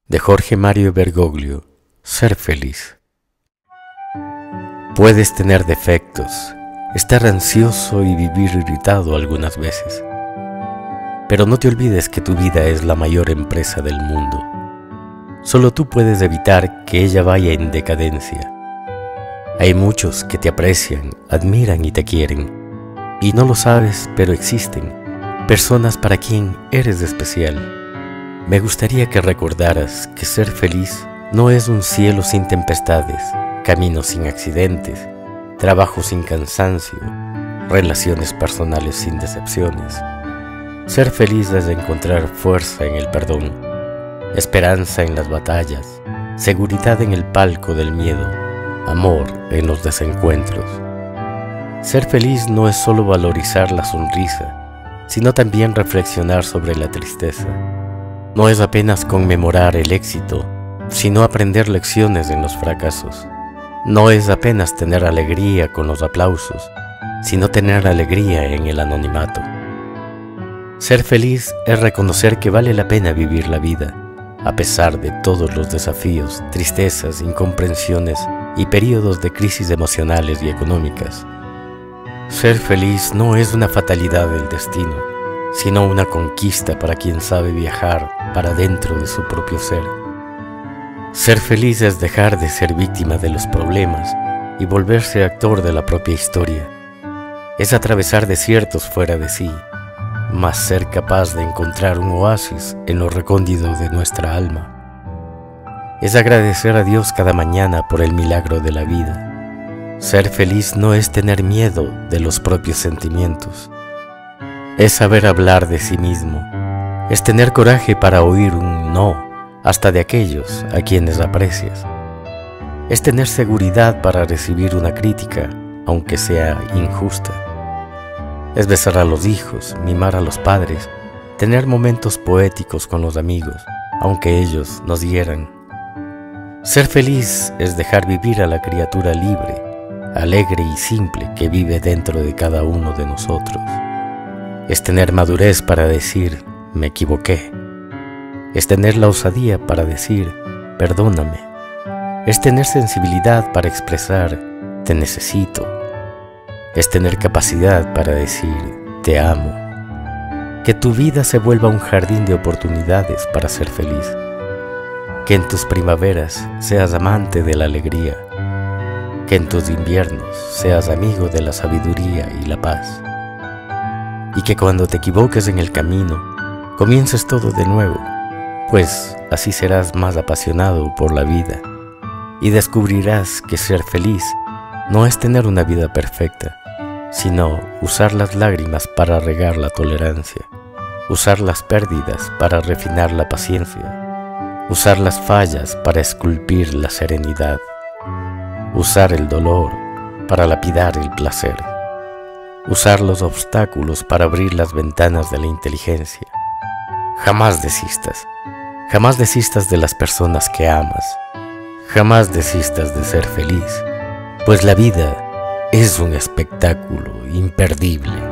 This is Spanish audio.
de Jorge Mario Bergoglio. Ser feliz. Puedes tener defectos, estar ansioso y vivir irritado algunas veces, pero no te olvides que tu vida es la mayor empresa del mundo. Solo tú puedes evitar que ella vaya en decadencia. Hay muchos que te aprecian, admiran y te quieren, y no lo sabes, pero existen personas para quien eres especial. Me gustaría que recordaras que ser feliz no es un cielo sin tempestades, caminos sin accidentes, trabajo sin cansancio, relaciones personales sin decepciones. Ser feliz es encontrar fuerza en el perdón, esperanza en las batallas, seguridad en el palco del miedo, amor en los desencuentros. Ser feliz no es solo valorizar la sonrisa, sino también reflexionar sobre la tristeza. No es apenas conmemorar el éxito, sino aprender lecciones en los fracasos. No es apenas tener alegría con los aplausos, sino tener alegría en el anonimato. Ser feliz es reconocer que vale la pena vivir la vida, a pesar de todos los desafíos, tristezas, incomprensiones y periodos de crisis emocionales y económicas. Ser feliz no es una fatalidad del destino, sino una conquista para quien sabe viajar para dentro de su propio ser. Ser feliz es dejar de ser víctima de los problemas y volverse actor de la propia historia. Es atravesar desiertos fuera de sí, mas ser capaz de encontrar un oasis en lo recóndito de nuestra alma. Es agradecer a Dios cada mañana por el milagro de la vida. Ser feliz no es tener miedo de los propios sentimientos. Es saber hablar de sí mismo. Es tener coraje para oír un no, hasta de aquellos a quienes aprecias. Es tener seguridad para recibir una crítica, aunque sea injusta. Es besar a los hijos, mimar a los padres, tener momentos poéticos con los amigos, aunque ellos nos hieran. Ser feliz es dejar vivir a la criatura libre, alegre y simple que vive dentro de cada uno de nosotros. Es tener madurez para decir, me equivoqué. Es tener la osadía para decir, perdóname. Es tener sensibilidad para expresar, te necesito. Es tener capacidad para decir, te amo. Que tu vida se vuelva un jardín de oportunidades para ser feliz. Que en tus primaveras seas amante de la alegría. Que en tus inviernos seas amigo de la sabiduría y la paz. Y que cuando te equivoques en el camino, comiences todo de nuevo, pues así serás más apasionado por la vida y descubrirás que ser feliz no es tener una vida perfecta, sino usar las lágrimas para regar la tolerancia, usar las pérdidas para refinar la paciencia, usar las fallas para esculpir la serenidad, usar el dolor para lapidar el placer, usar los obstáculos para abrir las ventanas de la inteligencia. Jamás desistas de las personas que amas, jamás desistas de ser feliz, pues la vida es un espectáculo imperdible.